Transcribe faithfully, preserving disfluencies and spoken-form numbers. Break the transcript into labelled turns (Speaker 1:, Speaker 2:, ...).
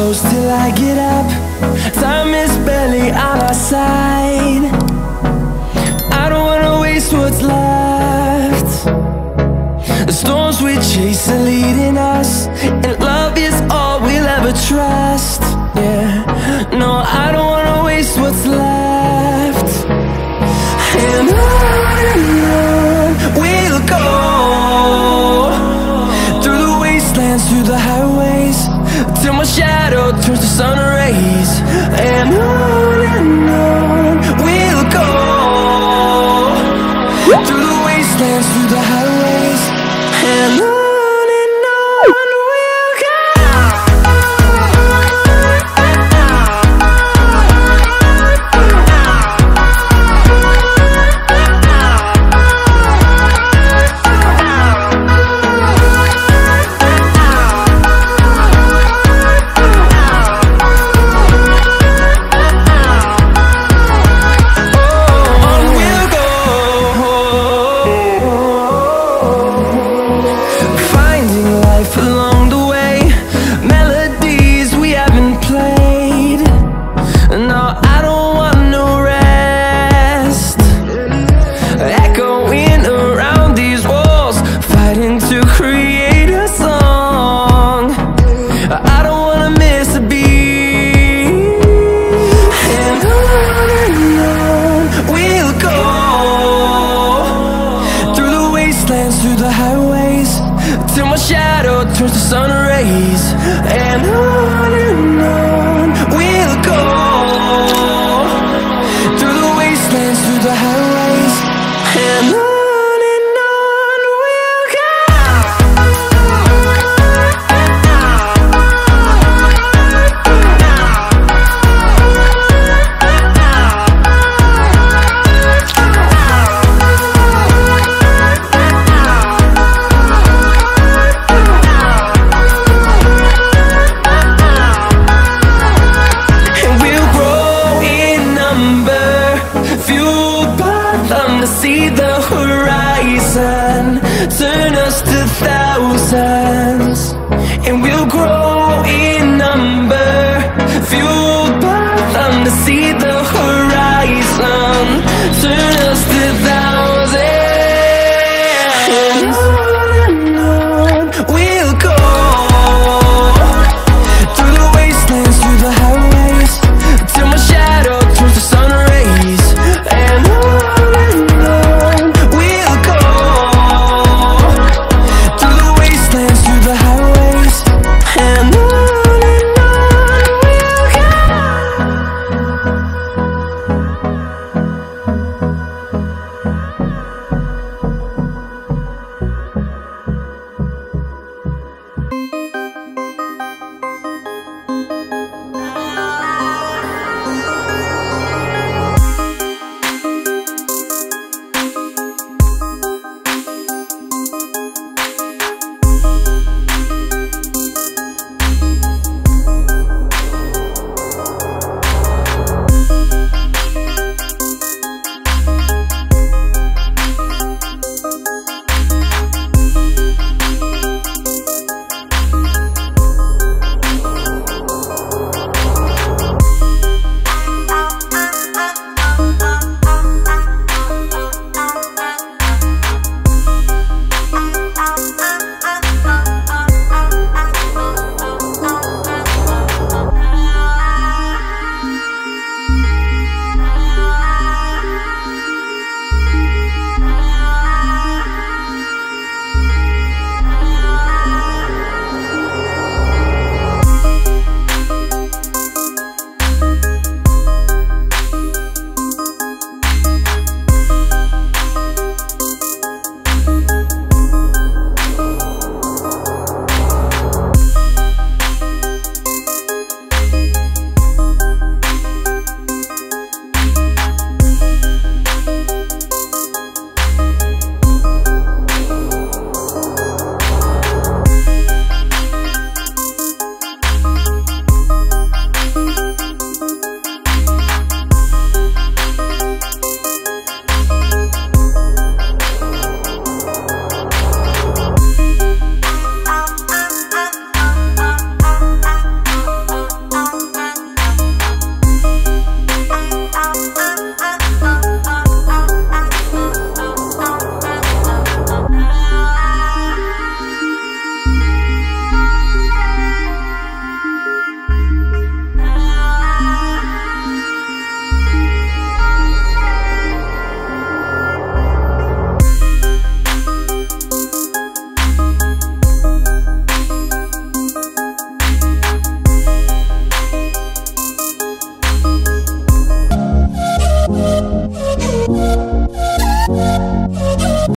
Speaker 1: close till I get up. Time is barely on our side. I don't wanna waste what's left. The storms we chase are leading us, and love is all we'll ever trust. Yeah, no, I don't wanna waste what's left. And on and on we'll go, through the wastelands, through the highways, till my shadow turns to sun rays. And on and on we'll go, through the wastelands, through the highways, and on. Through the highways, till my shadow turns to sun rays. And on and on we'll go, through the wastelands, through the highways, and on. To see the horizon turn us to thousands, and we'll grow in number, fueled by them. To see the horizon turn